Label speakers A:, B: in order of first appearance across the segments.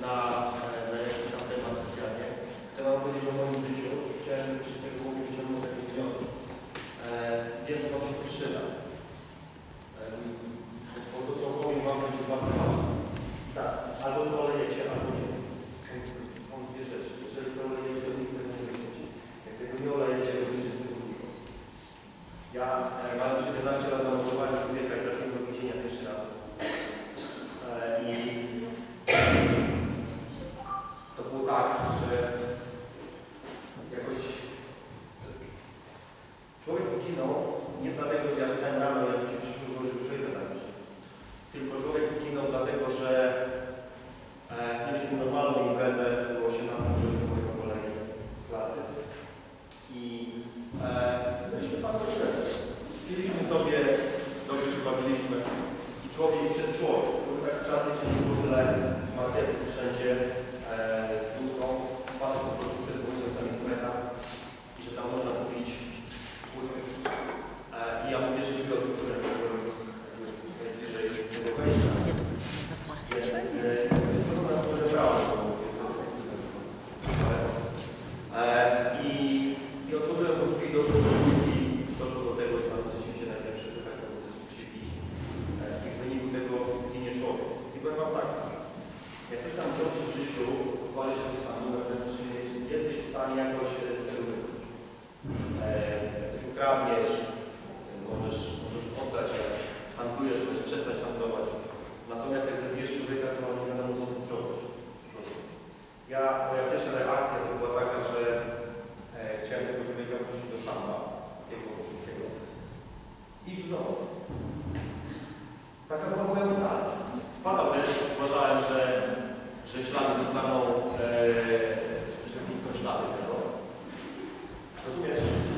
A: na jakiś tam temat specjalnie. Chcę wam powiedzieć o moim życiu. Chciałem z tego wyciągnąć taki wniosek. Wiem, że wam się to przyda. Bo to, co powiem wam, będzie bardzo ważne. Tak, albo to olejecie, albo nie. Są dwie rzeczy. Jeżeli to olejecie, to nic z tego nie będziecie. Jak tego nie olejecie, to będzie z tego dużo. Ja miałem 17 lat zamontowałem człowieka i trafiłem do więzienia pierwszy raz. I to było tak, że jakoś człowiek zginął nie dlatego, że ja stałem rano i jakoś mi przyszło, żeby człowieka zabić. Tylko człowiek zginął dlatego, że mieliśmy normalną imprezę, było 18 września mojego kolegi z klasy i byliśmy fajną imprezę. Piliśmy sobie, dobrze się bawiliśmy i człowiek przed człowiek. Tak czas jeszcze nie było tyle marketów wszędzie z wódką. Facet po prostu przed wódką tam jest meta i że tam można kupić wódkę. I ja mówię, że drzwi otworzyłem, bliżej tego wejścia. To nas rozebrało. I otworzyłem te drzwi, doszło do dwójki, doszło do tego, że tam zaczęliśmy się najpierw przepychać, bo zaczęliśmy się pić. I w wyniku tego ginie człowiek. I powiem wam tak, jak coś tam zrobisz w życiu, uchwalisz jakiś tam numer wewnętrzny, jesteś w stanie jakoś z tego wyjść. Jak coś ukradniesz, możesz oddać, jak handlujesz, możesz przestać handlować. Natomiast jak zabijesz człowieka, to nie wiadomo, co z tym zrobić. Moja pierwsza reakcja to była taka, że chciałem tego człowieka wrzucić do szamba, jego wszystkiego. Iść do domu. Taka była moja mentalność. Padał deszcz, uważałem, że ślady zostaną, że znikną ślady tego. Rozumiesz?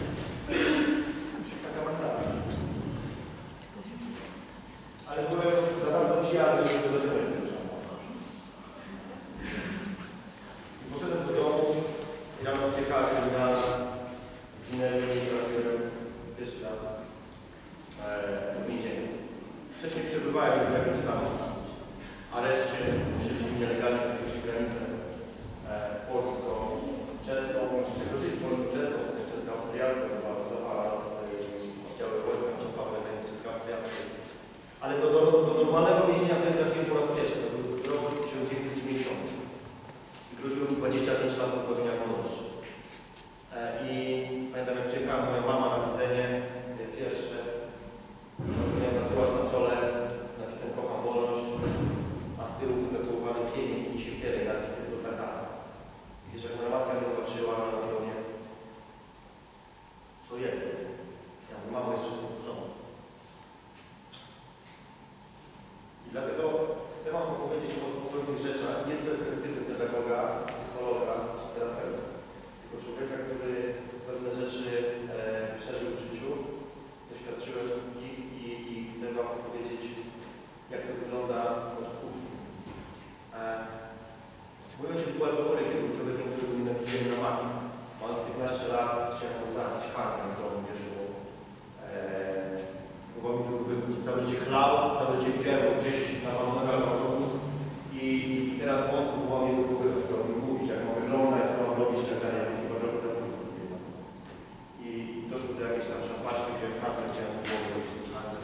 A: Taka mentalność. Ale byłem za bardzo pijany, żeby to zaczynać tego szamba. I poszedłem do domu i rano przyjechałem kryminalna, zginęli i trafiłem pierwszy raz w więzieniu. Wcześniej przebywałem w jakimś tam areszcie, musieliśmy nielegalnie przekroczyć granicę polsko-czeską, przekroczyli polsko-czeską, czesko-austriacką, zawala z oddziałem wojska Pawła granicy czesko-austriackiej. Ale do normalnego więzienia wtedy trafiłem po raz pierwszy, to był rok 1990. I groziło mi 25 lat pozbawienia wolności. I pamiętam, jak przyjechała moja mama na widzenie pierwsze, miałem tatuaż na czole z napisem "Kocham wolność", a z tyłu wytatuowany pieniek i siekierę i napis "Tylko taka". I wiesz, jak moja matka mnie zobaczyła, ona mówi do mnie: co jest? Ja mówię: mamo, jest wszystko w porządku. I dlatego chcę wam powiedzieć o pewnych rzeczach nie z perspektywy pedagoga, psychologa czy terapeuta, tylko człowieka, który pewne rzeczy przeżył w życiu, doświadczyłem ich i chcę wam powiedzieć, jak to wygląda od kuchni. Mój ojciec był alkoholikiem, był człowiekiem, który był nienawidziłem na maksa. Mając 15 lat chciałem go zabić karmę w domu, wiesz, bo mi całe życie chlał, całe życie widziałem go gdzieś nawalonego alkoholu i teraz on próbował mnie wychowywać, to mi mówić, jak mam wyglądać, co mam robić, tak dalej, jak chyba trochę za dużo. I doszło do jakiejś tam szampaczki, gdzie handel chciałem głowy robić ten handel.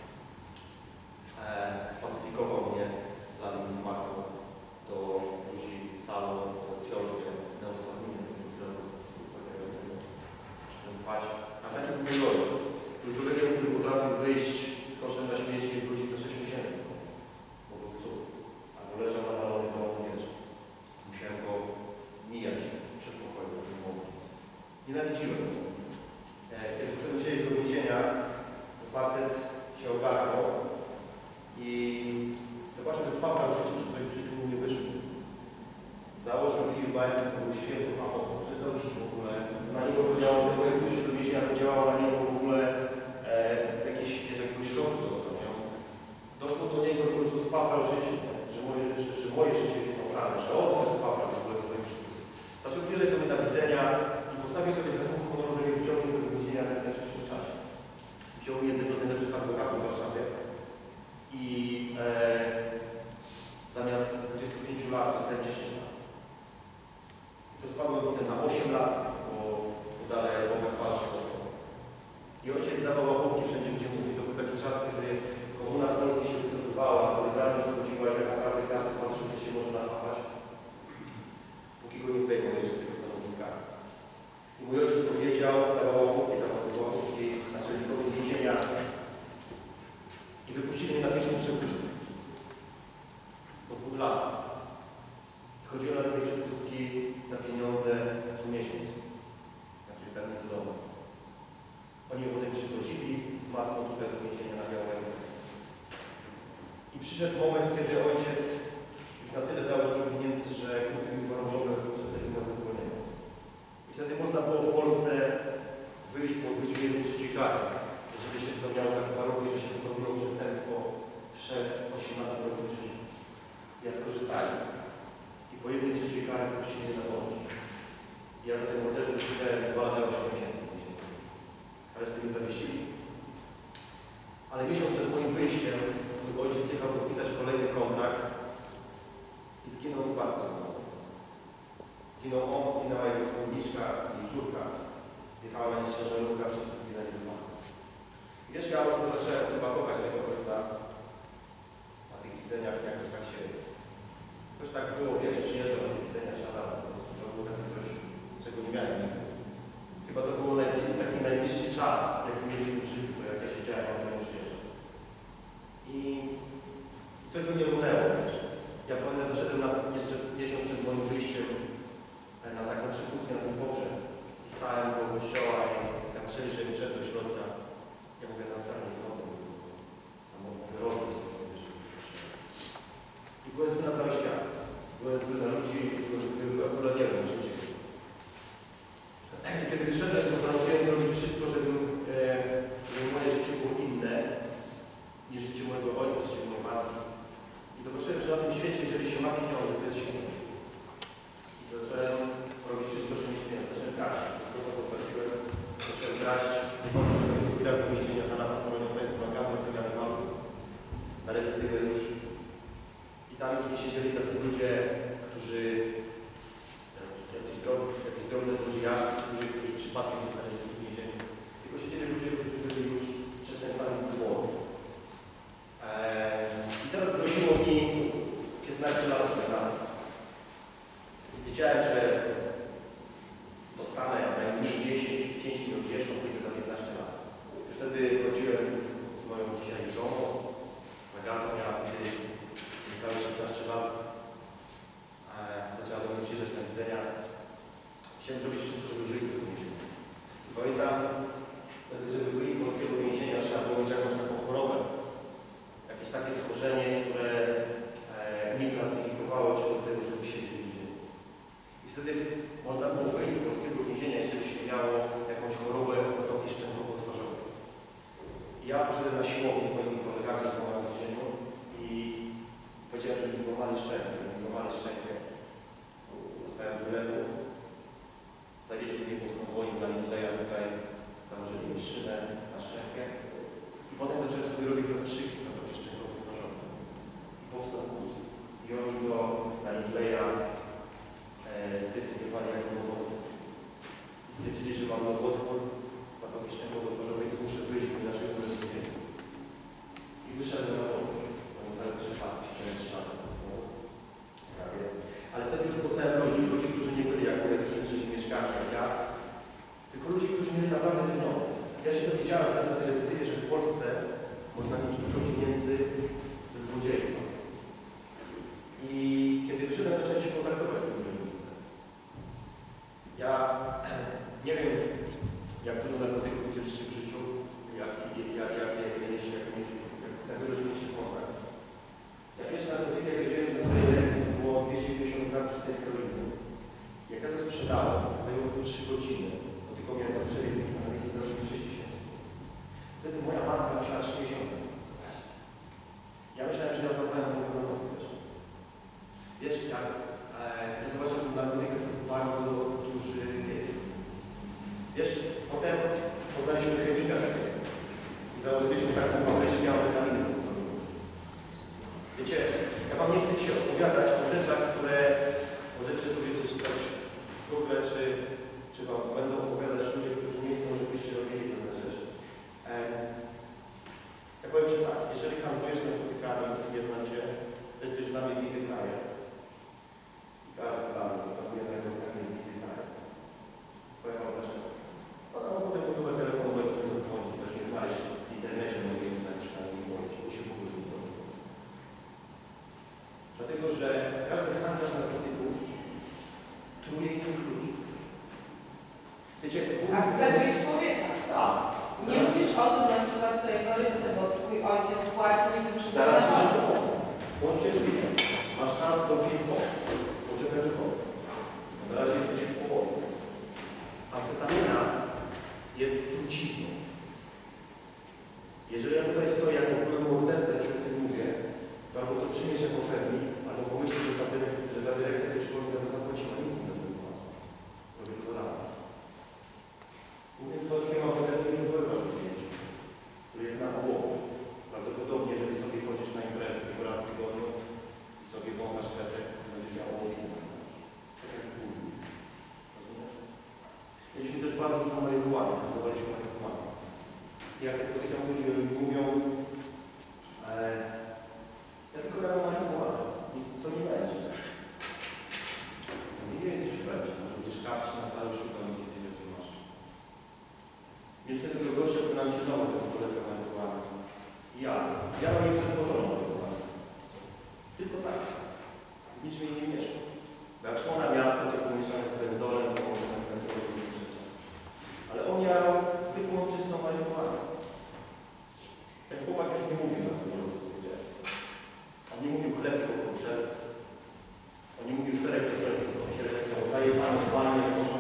A: Spacyfikował mnie, zanim mi zmarł do buzi salą, fiolkę, neosfazminę, więc zacząłem spać. A taki był mój ojciec. Był człowiekiem, który potrafił wyjść z koszem na śmieci i wrócić za 6 miesięcy. Po prostu. Albo leżał nawalony w domu wieczór. Musiałem go mijać w przedpokoju w tym mózgu. Nienawidziłem go. Kiedy poszedłem siedzieć do więzienia, to facet się ogarnął i zobaczył, że spaprał życie, że coś w życiu mu nie wyszło. Założył firmę, był świetny fachowcem, przestał pić w ogóle. Na niego podziałało, tego jak się do więzienia, to działało na niego w ogóle jakiegoś środku dostał. Doszło do niego, że po prostu spaprał życie, że moje życie jest spaprane, że on spaprał w ogóle swoim życiem. Zaczął przyjeżdżać do mnie na widzenia i postawił sobie za punkt honoru, że mnie wyciągnie z tego więzienia w najszybszym czasie. Wziął jednego z najlepszych adwokatów w Warszawie i zamiast 25 lat dostałem 10 lat. I to spadłem potem na 8 lat, bo dalej Boga walczy. I ojciec dawał łapówki wszędzie, gdzie mówi. To był taki czas, kiedy komuna w Polsce się wycofywała, Solidarność wchodziła i tak naprawdę każdy patrzył, gdzie się może nachapać. Póki go nie zdejmą jeszcze z tego stanowiska. I mój ojciec powiedział, dawał łapówki naczelnikowi więzienia i wypuścili mnie na pierwszą przepustkę. Po 2 latach. I chodziłem na takie przepustki za pieniądze co miesiąc. Na kilka dni do domu. Oni mnie potem przyprosili z matką tutaj do więzienia na Białego. I przyszedł moment, kiedy ojciec już na tyle dał dużo pieniędzy, że kupił mi warunkowe przedterminowe zwolnienie. I wtedy można było w Polsce wyjść po odbyciu 1/3 kary. Jeżeli się spełniało takie warunki, że się popełniło przestępstwo przed 18 rokiem życia. Ja skorzystałem. I po 1/3 kary wpuścili mnie na wolność. Ja za ten morderstwo siedziałem 2 lata 8 miesięcy. Ale z tym zawiesili. Ale miesiąc przed moim wyjściem ojciec jechał podpisać kolejny kontrakt i zginął w wypadku samochodowym. Zginął on, zginęła jego wspólniczka i córka. Jechała na nie ciężarówka, wszyscy zginęli w wypadku. I wiesz, ja już zacząłem chyba kochać tego ojca na tych widzeniach, jakoś tak się... Jakoś tak było, wiesz, przyjeżdżał na tych widzeniach, siadałem. To było takie coś, czego nie miałem nigdy. Chyba to był taki najbliższy czas, jaki mieliśmy w życiu, bo jak ja siedziałem, on tam przyjeżdżał. I coś by mnie runęło, wiesz. Ja pamiętam, doszedłem jeszcze miesiąc przed moim wyjściem na taką przepustkę na ten pogrzeb. I stałem koło kościoła i tam chcieli, żebym wszedł do środka. Ja mówię, tam wcale nie wchodzę. Tam mogę rozwój sobie, wiesz. I byłem zły na cały świat. Byłem zły na ludzi, byłem zły w ogóle nie wiem, życie. I kiedy wyszedłem, to postanowiłem zrobić wszystko, żeby moje życie było inne niż życie mojego ojca, życie mojej matki. I zobaczyłem, że na tym świecie, jeżeli się ma pieniądze, to jest śmierć. I zacząłem robić wszystko, żeby mieć pieniądze. Zacząłem kraść. Zacząłem kraść. Grać do więzienia za napad na wymagamy wymiany walut. Na recydywę już. I tam już nie siedzieli tacy ludzie, którzy jakieś drobne złodziejaszki, ludzie, którzy przypadkiem nie znaleźli w więzieniu. Tylko siedzieli ludzie, którzy byli już przestępcami z głowy. I teraz groziło mi z 15 lat wygrane. Wiedziałem, że dostanę najmniej 10, 5 minut pieszą, tylko za 15 lat. Wtedy chodziłem z moją dzisiaj żoną, Zagatą, miała wtedy niecałe 16 lat. Zaczęła do mnie przyjeżdżać na widzenia. Chciałem zrobić wszystko, żeby wyjść z tego więzienia. Pamiętam, wtedy, żeby wyjść z polskiego więzienia, trzeba było mieć jakąś taką chorobę. Jakieś takie schorzenie, które nie klasyfikowało cię do tego, żeby siedzieć w więzieniu. I wtedy można było wyjść z polskiego więzienia, jeżeli się miało jakąś chorobę zatoki szczękowo-twarzowej. I ja poszedłem na siłownię z moimi kolegami z w więzieniu i powiedziałem, że mi złamali szczękę. Dostałem wylewu. Zawieźli mnie pod konwojem na Lindleya, tutaj założyli mi szynę na szczękę. I potem zacząłem sobie robić zastrzyki zatoki szczękowo-twarzowej. I powstał guz. I oni go na Lindleya zdefiniowali jako nowotwór. I stwierdzili, że mam nowotwór zatoki szczękowo-twarzowej i muszę wyjść, bo inaczej go nie wiedzieć. I wyszedłem na wolność. Oni za 3 lata, siedziałem 3 lata. Ale wtedy już poznałem ludzi, którzy nie byli jak jakieś mieszkania jak ja, tylko ludzi, którzy mieli naprawdę pieniądze. Ja się dowiedziałem teraz na tej recydywie, że w Polsce można mieć dużo pieniędzy ze złodziejstwa. I kiedy wyszedłem, zacząłem się kontaktować z tymi ludźmi. Ja nie wiem, jak dużo narkotyków widzieliście w życiu, jakie mieliście, jak dużo mieliście kontakt. Ja pierwszy narkotyk, jak wiedziałem na swojej ręki, było 250 gram czystej heroiny. Jak ja to sprzedałem, zajęło to 3 godziny, bo tylko miałem tam przebieg na miejsce za 6 miesięcy. Wtedy moja matka musiała 3 miesiące. Ja myślałem, że ja zapomniałem mogę zarobić. Wiesz, jak ja zobaczyłem, że narkotyka to jest bardzo duży wiek. Wiesz, potem poznaliśmy chemika i założyliśmy taką fabrykę amfetaminy. Wiecie, ja wam nie chcę dzisiaj opowiadać o rzeczach, które bardzo dużo marihuany, handlowaliśmy marihuaną. I jak spotykam ludzi, oni mówią, ja tylko miałem marihuanę, co nie będzie. Nie wiem, co się będzie, może będziesz kapci na stałe szukał, nie wiedział, co masz. Mieliśmy tego gościa, który nam kierował tego poleca marihuanę. Ja mam nieprzetworzoną marihuanę. Tylko tak. Z niczym jej nie mieszam. Bo jak szło na miasto, to było mieszane z benzolem, to może na benzole z innymi rzeczami. Ale on miał zwykłą, czystą marihuanę. Ten chłopak już nie mówił na tym, co powiedziałem. On nie mówił chleb, tylko potrzeb. On nie mówił serek, to chleb, tylko on się miał zajebane banie, jak można.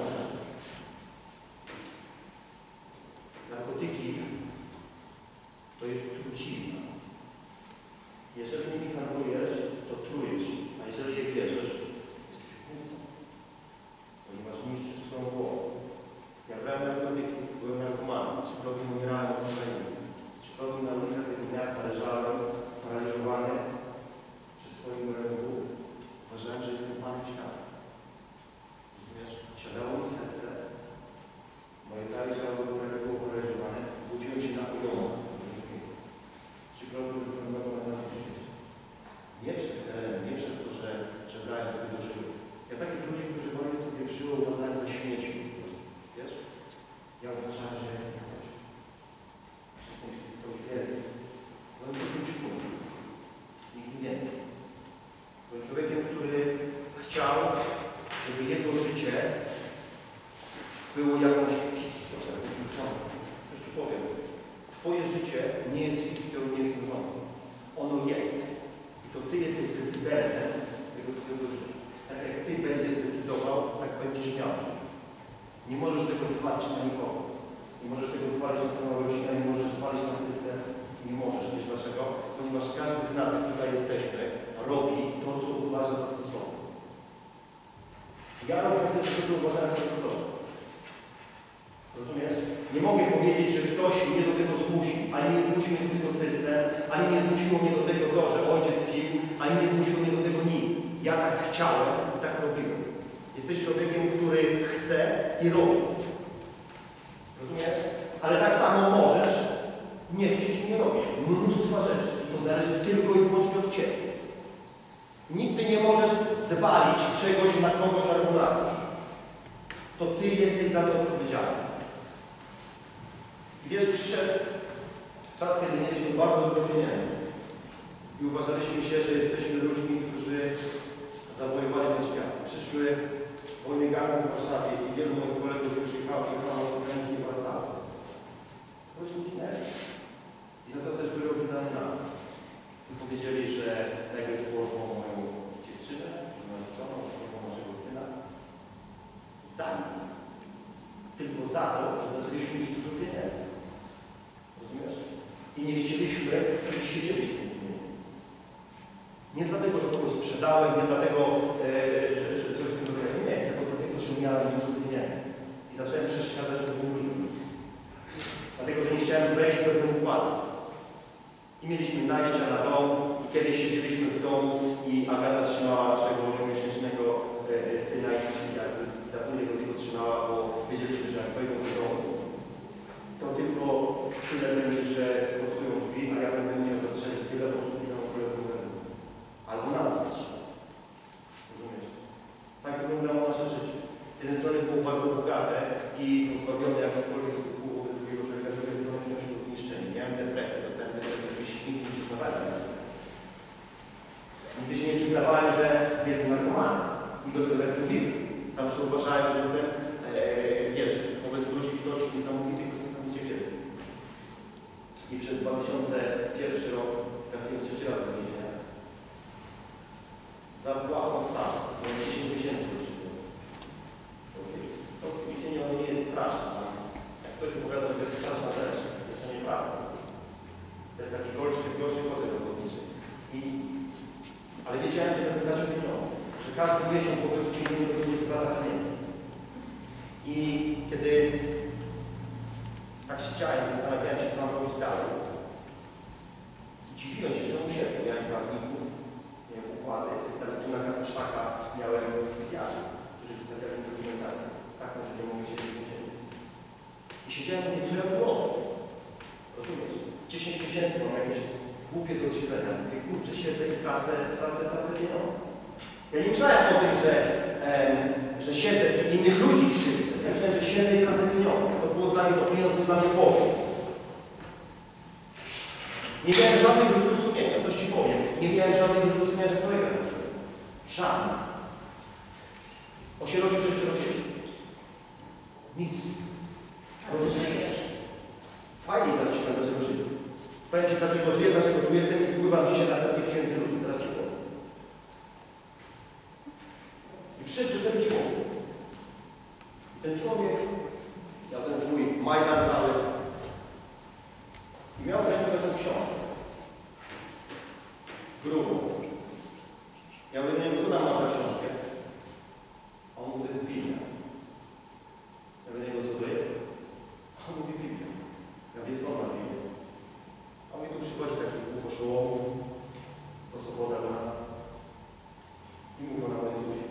A: Narkotyki to jest trucizna. Jeżeli nimi handlujesz, to trujesz, a jeżeli je bierzesz, jesteś kłócą, ponieważ niszczysz swoją głowę. Ja brałem narkotyki, byłem narkomanem, 3-krotnie umierałem od kolejny. 3-krotnie na ulicach tego miasta leżałem sparaliżowany przy swoim BMW. Uważałem, że jestem panem świata. Rozumiesz? Siadało mi serce, moje całe ciało było paraliżowane, budziłem się na ujomu w różnych miejscach. 3-krotnie już byłem na świecie. Nie przez teren, nie przez to, że brałem sobie do żyły. Ja takich ludzi, którzy wolią sobie w żyłę, uważałem za śmieci. Wiesz? Ja uważałem, że jestem ktoś. Że jestem ktoś wielki. Byłem kluczku. Nikt więcej. Byłem człowiekiem, który chciał, żeby jego życie było jakąś fikcją, jakąś mrzonką. Coś ci powiem. Twoje życie nie jest fikcją, nie jest mrzonką. Ono jest. I to ty jesteś decydentem tego swojego życia. Tak jak ty będziesz decydował, tak będziesz miał. Nie możesz tego zwalić na nikogo. Nie możesz tego zwalić na całą rodzinę, nie możesz zwalić na system. Nie możesz. Wiesz dlaczego? Ponieważ każdy z nas, jak tutaj jesteśmy, robi to, co uważa za stosowne. Ja robię wtedy to, co uważam za stosowne. Rozumiesz? Nie mogę powiedzieć, że ktoś mnie do tego zmusił. Ani nie zmusił mnie do tego system, ani nie zmusiło mnie do tego to, że ojciec pił, ani nie zmusiło mnie do tego nic. Ja tak chciałem i tak robiłem. Jesteś człowiekiem, który chce i robi. Rozumiesz? Ale tak samo możesz nie chcieć i nie robić. Mnóstwa rzeczy. I to zależy tylko i wyłącznie od ciebie. Nigdy nie możesz zwalić czegoś na kogoś albo na coś. To ty jesteś za to odpowiedzialny. I wiesz, przyszedł czas, kiedy mieliśmy bardzo dużo pieniędzy. I uważaliśmy się, że jesteśmy ludźmi, którzy zawojowali ten świat. Przyszły wojny gangów w Warszawie i wielu moich kolegów przyjechało i już nie wracało. Po prostu ginęli. I za to też wyrok wydany nam. I powiedzieli, że najpierw porwą moją dziewczynę, moją żoną, porwą naszego syna. Za nic. Tylko za to, że zaczęliśmy mieć dużo pieniędzy. Rozumiesz? I nie chcieliśmy skryć się dzielić tymi pieniędzmi. Nie dlatego, że kogoś sprzedałem, nie dlatego, że coś w tym rodzaju. Nie, tylko dlatego, że miałem dużo pieniędzy. I zacząłem przeszkadzać pewnym ludziom. Dlatego, że nie chciałem wejść w pewną układę. I mieliśmy najścia na dom i kiedyś siedzieliśmy w domu i Agata trzymała naszego 8-miesięcznego syna i za później go tylko trzymała, bo wiedzieliśmy, że jak wejdą do domu, to tylko tyle będzie, że sforsują drzwi, a ja będę musiał zastrzelić tyle osób, ile mam problemu. Albo nas zastrzelić. Rozumiesz? Tak wyglądało nasze życie. Z jednej strony było bardzo bogate i pozbawione jakichkolwiek skutków wobec drugiego człowieka, z drugiej strony przynosiło do zniszczenia. Miałem depresję, dostałem depresję, żeby się nigdy nie przyznawałem na depresję. Nigdy się nie przyznawałem, że jestem narkomanem. I do tego tak mówiłem. Zawsze uważałem, że jestem, wiesz, wobec ludzi ktoś niesamowity, ktoś niesamowicie wielki. I przed 2001 rok trafiłem 3 razy do więzienia. Za błahą sprawę. Miałem 10 miesięcy do życia. To więzienie ono nie jest straszne. Jak ktoś opowiada, że to jest straszna rzecz, to jest to nieprawda. To jest taki gorszy kodek robotniczy. Ale wiedziałem, że będę tracił pieniądze. Że każdy miesiąc po tym pieniądze będzie strata pieniędzy. I kiedy tak siedziałem, zastanawiałem się, co mam robić dalej. I dziwiłem się, czemu się miałem prawników, miałem układy, ale tu na Kastrzaka miałem psychiatrów, którzy wystawiali dokumentację. Taką, że nie mogę się wywiedzieć. I siedziałem i mówię, co ja tu robię? Rozumiesz? 10 miesięcy mam jakieś głupie do siedzenia. Mówię, kurczę, siedzę i tracę pieniądze. Ja nie myślałem o tym, że siedzę i innych ludzi krzywdzę. Ja myślałem, że siedzę i tracę pieniądze. To było dla mnie, to pieniądze był dla mnie Bogiem. Nie miałem żadnych wyrzutów sumienia, coś ci powiem. Nie miałem żadnych wyrzutów sumienia, że człowieka. Żadnych. O sierocie przecież rodzicie. Nic. Rozumiesz? Fajnie zaraz ci powiem, dlaczego żyję. Powiem ci, dlaczego żyję, dlaczego tu jestem i wpływam dzisiaj na setki tysięcy ludzi. Teraz ci powiem. I przyszedł ten człowiek. I ten człowiek miał ten swój majdan cały. I miał w ręku taką książkę. Grubą. Ja mówię do niego, co nam masz za książkę? A on mówi, to jest Biblia. Ja mówię do niego, co to jest? A on mówi, Biblia. Ja mówię, skąd masz Biblię? A on mi tu przychodzi takich dwóch oszołomów, co sobota do nas. I mówią nam o Jezusie.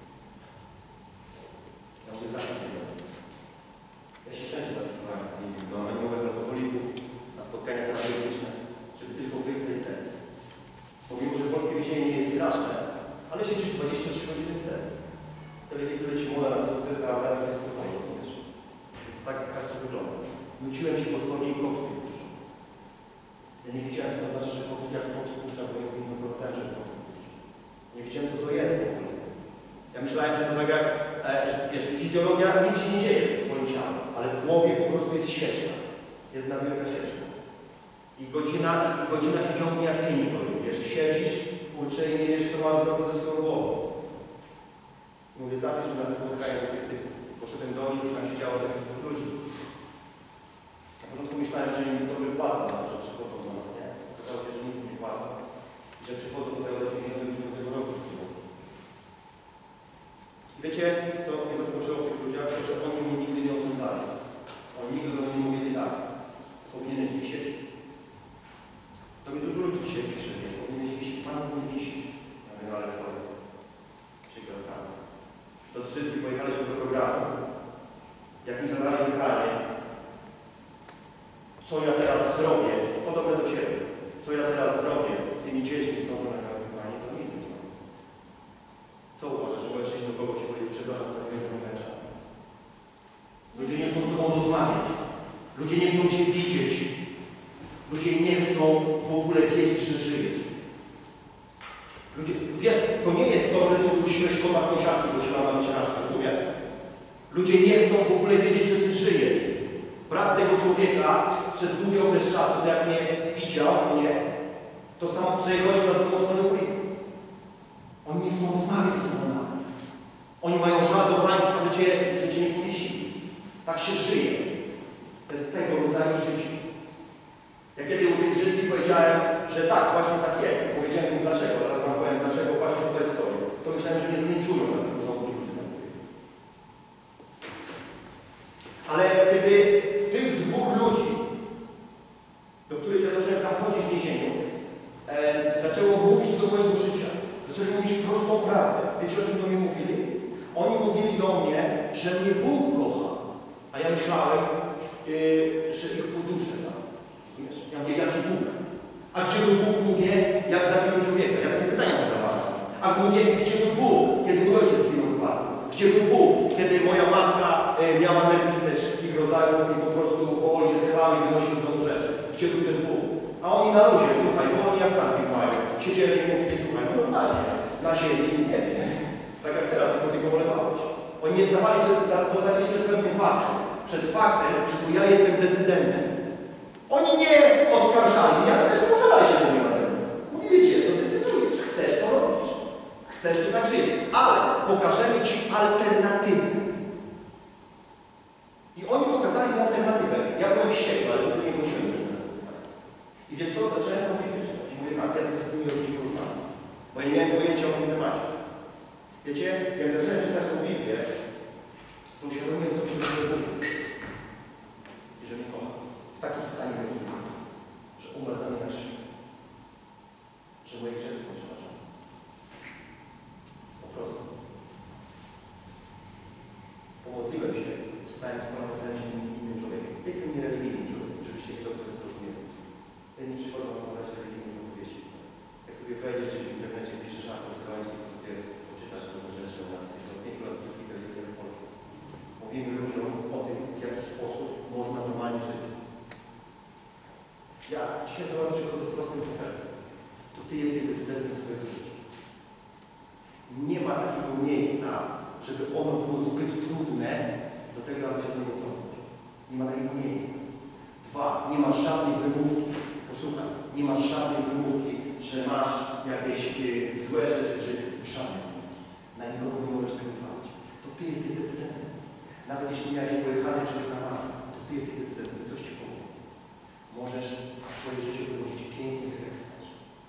A: Ja mówię, zapisz mnie. Ja się wszędzie zapisywałem do anonimowych alkoholików, na spotkania terapeutyczne, żeby tylko wyjść z tej celi. Pomimo, że polskie więzienie nie jest straszne, ale siedzisz 23 godziny w celi. W telewizji leci moda na sukces, a prawda jest spokojnie, rozumiesz? Więc tak to wygląda. Nuciłem się potwornie i koks mi puszczał. Ja nie wiedziałem, co to znaczy, że koks, jak koks puszcza, bo ja nie próbowałem, że koks puszcza. Nie wiedziałem, co to jest w ogóle. Ja myślałem, że to tak jak, wiesz, fizjologia, nic się nie dzieje z swoim ciałem, ale w głowie po prostu jest sieczka. Jedna wielka sieczka. I godzina się ciągnie jak 5 godzin, wiesz, siedzisz, kurczę, i nie wiesz, co masz zrobić ze swoją głową. Mówię, zapisz mnie na te spotkania do tych typów. Poszedłem do nich i tam siedziało takich dwóch ludzi. Na początku myślałem, że im dobrze płacą za to, że przychodzą do nas, nie? Okazało się, że nic im nie płacą. I że przychodzą tutaj od 89 roku. I wiecie, co mnie zaskoczyło w tych ludziach? To, że oni mnie nigdy nie osądzali. Oni nigdy do mnie nie mówili tak. Powinieneś wisieć. To mi dużo ludzi dzisiaj pisze, wiesz, powinieneś wisieć. Pan powinien wisieć. Ja mówię, no ale stary. Przykład tam. Do 3 pojechaliśmy do programu. Jak mi zadali pytanie, co ja teraz zrobię, podobne do Ciebie, co ja teraz zrobię z tymi dziećmi, z tą żoną, ja mówię, no nic, nic nie zrobię. Co uważasz, że możesz iść do kogoś i powiedzieć, przepraszam, za mojego męża? Ludzie nie chcą z Tobą rozmawiać. Ludzie nie chcą Cię widzieć. Ludzie nie chcą w ogóle wiedzieć, że żyjesz. Ludzie, wiesz, to nie jest to, że tu dusiłeś kota z sąsiadki, bo się ma wycieraczkę, rozumiesz? Ludzie nie chcą w ogóle wiedzieć, że Ty żyjesz. Brat tego człowieka przez długi okres czasu, to jak mnie widział, no nie, to sam przejechał na drugą stronę ulicy. Oni nie chcą rozmawiać z Tobą nawet. Oni mają żal do państwa, że Cię nie powiesili. Tak się żyje. To jest tego rodzaju życie. Ja kiedy u tych Żydów powiedziałem, że tak, właśnie tak jest. Powiedziałem im dlaczego, teraz wam powiem dlaczego właśnie tutaj stoję. To myślałem, że nie znieczują nas porządku ludzi. Ale kiedy tych dwóch ludzi, do których ja zacząłem tam chodzić w więzieniu, zaczęło mówić do mojego życia. Zaczęli mówić prostą prawdę. Wiecie, o czym do mnie mówili? Oni mówili do mnie, że mnie Bóg kocha. A ja myślałem, że ich poduszę tam. Rozumiesz? Ja mówię, jaki Bóg? A gdzie był Bóg, mówię, jak zabiłem człowieka? Ja takie pytania zadawałem. A mówię, gdzie był Bóg, kiedy mój ojciec zginął w wypadku? Gdzie był Bóg, kiedy moja matka miała nerwicę wszystkich rodzajów i po prostu ojciec chwał i wynosił z domu rzeczy? Gdzie był ten Bóg? A oni na luzie, słuchaj, wolni jak sanki w maju. Siedzieli i mówili, słuchaj, no normalnie, na ziemi nic nie wie. Tak jak teraz, tylko polewałeś. Oni nie postawili przed pewnym faktem. Przed faktem, że to ja jestem decydentem. Oni nie oskarżali mnie, ale też pożalali się do mnie na pewno. Mówili, wiesz, to decydujesz, chcesz to robisz. Chcesz to tak żyć, ale pokażemy Ci alternatywę. I oni pokazali mi alternatywę. Ja byłem wściekły, ale wtedy nie chodziłem do nich na spotkanie. I wiesz co, zacząłem to Biblię czytać. I mówię, tak, ja z tymi ludźmi poznałem. Bo ja nie miałem pojęcia o tym temacie. Wiecie, jak zacząłem czytać tę Biblię, to uświadomiłem sobie, że Bóg jest. I że mnie kocha. W takim stanie, w jakim jest. Że umarł za mnie na krzyżu. Że moje grzechy są przebaczone. Po prostu. Pomodliłem się, stałem z Panem, stałem się innym człowiekiem. jestem niereligijny człowiek, żebyście mnie dobrze zrozumieli. Ja nie przychodzę wam podać religijnych opowieści. Jak sobie wejdziesz gdzieś w internecie, wpiszesz Artur Skałęski, to sobie poczytasz różne rzeczy o nas. Od 5 lat wszystkich telewizjach w Polsce. Mówimy ludziom o tym, w jaki sposób można normalnie żyć. Ja dzisiaj do was przychodzę z prostym poselstwem. To ty jesteś decydentem swojego życia. Nie ma takiego miejsca, żeby ono było zbyt trudne do tego, aby się do niego cofnąć. Nie ma takiego miejsca. 2. Nie ma żadnej wymówki. Posłuchaj, nie ma żadnej wymówki, że masz jakieś złe rzeczy w życiu. Żadnej wymówki. Na nikogo nie możesz tego zwalić. To ty jesteś decydentem. Nawet jeśli miałeś pojechane przez na nas, to ty jesteś decydentem. Coś ci powiem. Możesz swoje życie wyłożyć pięknie, jak chcesz.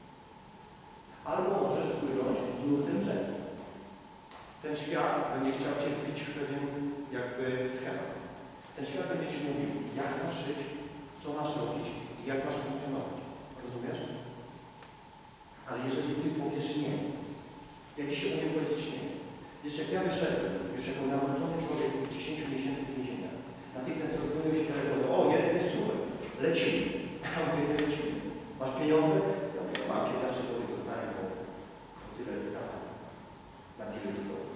A: Albo możesz płynąć z nurtem rzeki. Ten świat będzie chciał cię wbić w pewien jakby schemat. Ten świat będzie ci mówił, jak masz żyć, co masz robić i jak masz funkcjonować. Rozumiesz? Ale jeżeli ty powiesz nie, ja dzisiaj umiem powiedzieć nie. Wiesz, jak ja wyszedłem, już jako nawrócony człowiek z 10 miesięcy więzienia, natychmiast rozwinął się telefon. O, jest super, lecimy. Ja mówię, nie lecimy. Masz pieniądze? Ja mówię, mam 15 zł dostałem, bo tyle dawałem na bilet do domu.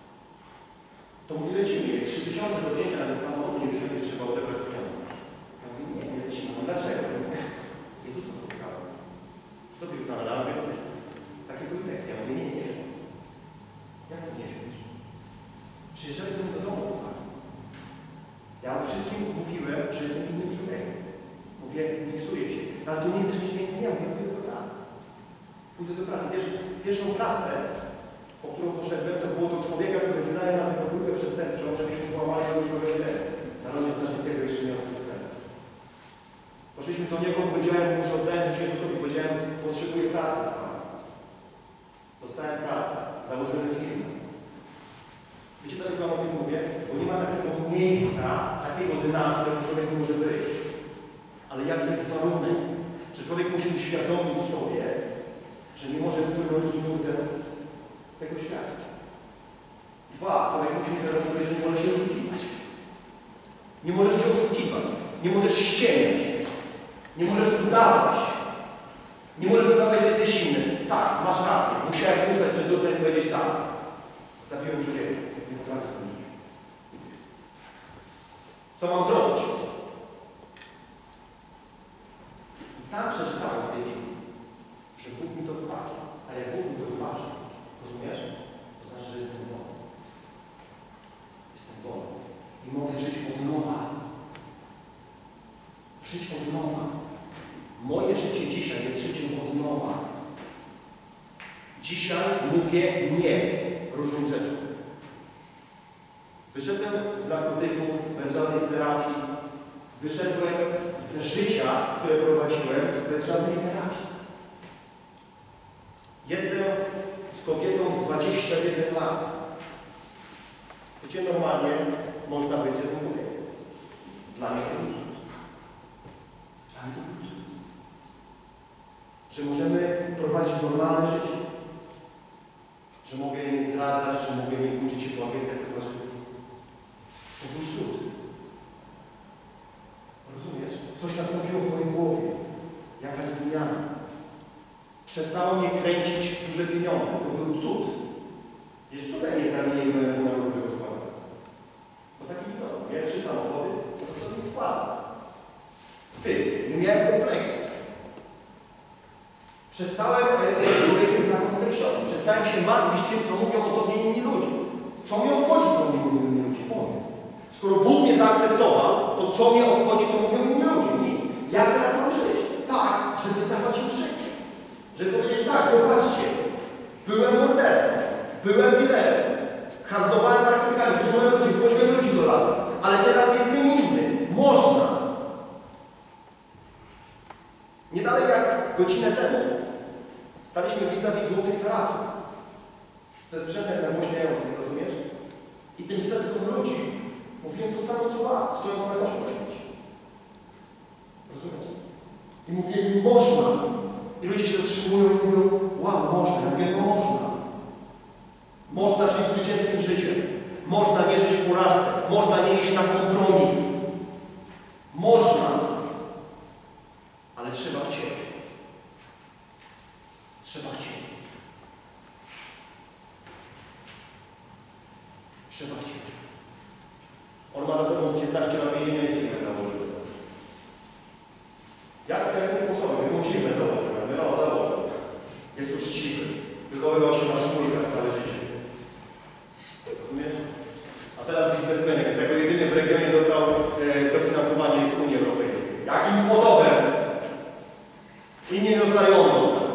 A: To mówi, lecimy, jest 3000 do wzięcia, nawet samochodu nie wyszedł, trzeba odebrać pieniądze. Ja mówię, nie lecimy. No dlaczego? Jezusa spotkałem. Co ty już na melanżu jesteś? Takie były teksty. Ja mówię, nie. Jak to nie śmieć? Przyjeżdżali do domu, kochani. Ja o wszystkim mówiłem, że jestem innym człowiekiem. Mówię, miksuję się. No, ale tu nie chcesz mieć między innymi. Ja mówię, pójdę do pracy. Pójdę do pracy. Wiesz, pierwszą pracę, po którą poszedłem, to było do człowieka, który wynajął nas jako grupę przestępczą, żebyśmy złamali różne ewidencje. Na razie Starzyckiego jeszcze miał swój sklep. Poszliśmy do niego, powiedziałem mu, że oddałem życie Jezusowi, powiedziałem, potrzebuję pracy. Dostałem pracę, założyłem firmę. Wiecie, dlaczego wam o tym mówię? Bo nie ma takiego miejsca, takiego dna, z którego człowiek nie może wyjść. Ale jaki jest warunek? Że człowiek musi uświadomić sobie, że nie może płynąć z nurtem tego świata. 2. Człowiek musi uświadomić, że nie może się oszukiwać. Nie możesz się oszukiwać. Nie możesz ściemniać. Nie możesz udawać. Nie możesz udawać, że jesteś inny. Tak, masz rację. Musiałem ustać przed lustrem i powiedzieć tak. Zabiłem człowieka. Nie potrafię z tym żyć. Co mam zrobić? I tam przeczytałem w tej Biblii, że Bóg mi to wybaczył. A jak Bóg mi to wybaczył, rozumiesz? To znaczy, że jestem wolny. Jestem wolny. I mogę żyć od nowa. Żyć od nowa. Moje życie dzisiaj jest życiem od nowa. Dzisiaj mówię nie różnym rzeczom. Wyszedłem z narkotyków, bez żadnej terapii. Wyszedłem z życia, które prowadziłem, bez żadnej terapii. Jestem z kobietą 21 lat. Gdzie normalnie można być z jedną kobietą. Dla mnie to cud. Dla mnie to cud. Że możemy prowadzić normalne życie. Że mogę jej nie zdradzać, że mogę nie uczyć się po agencjach towarzyskich. To był cud. Rozumiesz? Coś nastąpiło w mojej głowie. Jakaś zmiana. Przestało mnie kręcić duże pieniądze. To był cud. Wiesz, cudem nie zamieniłem BMW na różnego składu. Bo taki mi to. Miałem 3 samochody, to sobie składa. Ty, nie miałem kompleksu. Przestałem być człowiekiem zakompleksionym. Przestałem się martwić tym, co mówią o tobie inni ludzie. Co mnie obchodzi, co mnie mówią inni ludzie? Powiedz. Skoro Bóg mnie zaakceptował, to co mnie obchodzi, co mówią inni ludzie? Nic. Jak teraz mam żyć? Tak, żeby dawać im przykład. Żeby powiedzieć tak, zobaczcie. Byłem mordercą. Byłem dealerem. Handlowałem narkotykami. Wziąłem ludzi, włożyłem ludzi do lasu. Ale teraz jestem inny. Można. Nie dalej jak godzinę temu staliśmy vis-a-vis Złotych Tarasów ze sprzętem nagłośniającym, rozumiesz? I tym setkom ludzi mówiłem to samo co wam, stojąc na koszu na śmieci. Rozumiesz? I mówię, można. I ludzie się otrzymują i mówią, wow, można. Ja mówię, no można. Można żyć zwycięskim życiem. Można nie żyć w porażce. Można nie iść na kompromis. Można, ale trzeba chcieć. Trzeba chcieć. Trzeba chcieć. On ma za sobą 15 lat więzienia i firmę założył. Jak z jakim sposobem? Jaką firmę założył? No, założył. Jest uczciwy. Wychowywał się na szkółkach całe życie. Rozumiesz? A teraz biznesmenem jest jako jedyny w regionie dostał dofinansowanie z Unii Europejskiej. Jakim sposobem? Inni nie dostali, on dostał.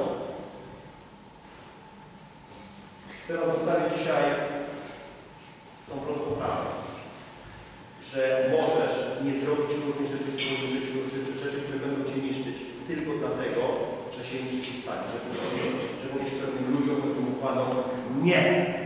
A: Chcę wam zostawić dzisiaj tą prostą prawdę, że możesz nie zrobić różnych rzeczy w swoim życiu, rzeczy, które będą cię niszczyć, tylko dlatego, że się im przeciwstanie, że powiesz pewnym ludziom, pewnym układom nie.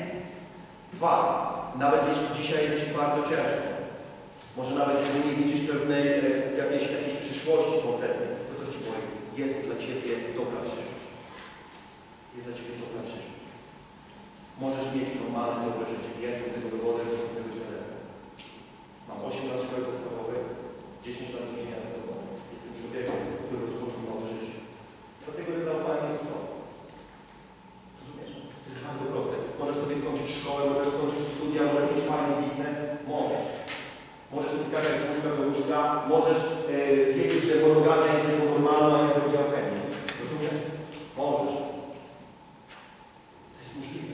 A: 2. Nawet jeśli dzisiaj jest ci bardzo ciężko, może nawet jeżeli nie widzisz pewnej jakiejś przyszłości konkretnej, to coś ci powiem, jest dla ciebie dobra przyszłość. Jest dla ciebie dobra przyszłość. Możesz mieć normalne, dobre życie. Jestem tego dowodem, jestem tego świadectwem. Mam 8 lat szkoły podstawowej, 10 lat więzienia za sobą. Jestem człowiekiem, który rozpoczął nowe życie. Dlatego jest zaufanie Jezusowi. Rozumiesz? To jest bardzo proste. Możesz sobie skończyć szkołę, możesz skończyć studia, możesz mieć fajny biznes. Możesz. Możesz nie skakać z łóżka do łóżka. Możesz wiedzieć, że monogamia jest rzeczą normalną, a nie jest oddział chemii. Rozumiesz? Możesz. To jest możliwe.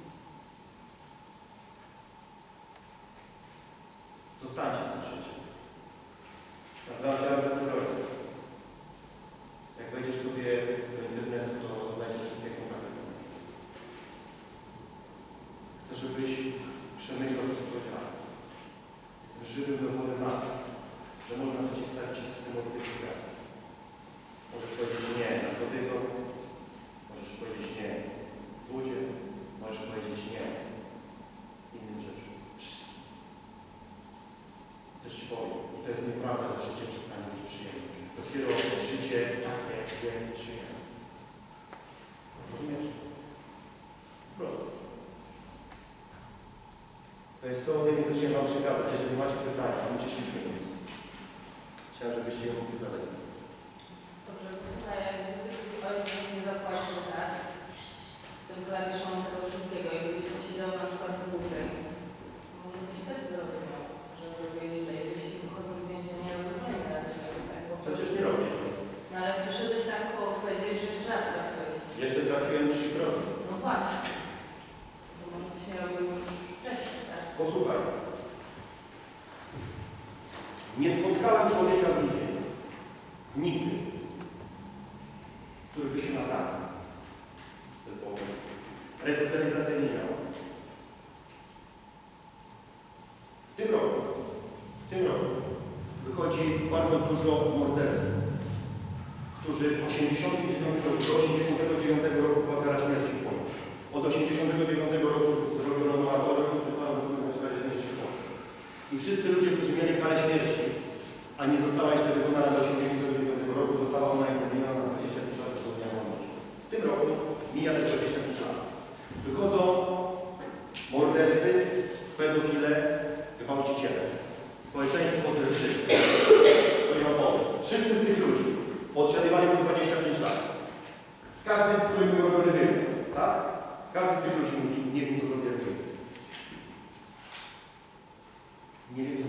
A: Zostańcie z tym życiem. Nazywam się Albert Cyroński. Jak wejdziesz sobie do internetu, to znajdziesz wszystkie kontakty. Chcę, żebyś przemyślał to, co powiedziałem. Jestem żywym dowodem na to, że można przeciwstawić się systemowi tych spraw. Możesz powiedzieć nie narkotykom, możesz powiedzieć nie złodzie, możesz powiedzieć nie innym rzeczom. Coś ci powiem. I to jest nieprawda, że życie przestanie być przyjemne. Dopiero życie takie jest przyjemne. Rozumiesz? Prosto. To jest to, co chciałem wam przekazać. Jeżeli macie pytania, mamy 10 minut. Chciałem, żebyście je mogli zadać.
B: Dobrze, posłuchaj, jakby ojciec nie zapłacił, tak? Tym klawiszom tego wszystkiego i gdybyś posiedział na przykład dłużej, może byś wtedy zrobił, że zrobiłeś źle. Jeśli wychodzą z więzienia, nie da się tak.
A: Przecież nie robię.
B: No ale przyszedłeś tak powiedzieć, że jeszcze raz tak powiedzieć.
A: Jeszcze trafiłem 3 kroki.
B: No właśnie. To może byś nie robił już wcześniej, tak?
A: Posłuchaj. Nie spotkałem człowieka w Biblii. Nigdy. Który by się naprawił. To jest Bogiem. Resocjalizacja nie działa. W tym roku wychodzi bardzo dużo morderców, którzy w 89 roku, do 89 roku była kara śmierci w Polsce. Od 89 roku zrobiono moratory i przestano wykonywać karę śmierci w Polsce. I wszyscy ludzie, którzy mieli karę śmierci, a nie została jeszcze wykonana do 89 roku, została ona egzaminowana na 25 lat do dnia wolności. W tym roku mija te 25 lat. Wychodzą mordercy, pedofile, gwałciciele. Społeczeństwo drży. To ja powiem. Wszyscy z tych ludzi odsiadywali po 25 lat. Z każdym, z którym był robiony wywiad. Tak? Każdy z tych ludzi mówi, nie wiem, co zrobię. Nie wiem, co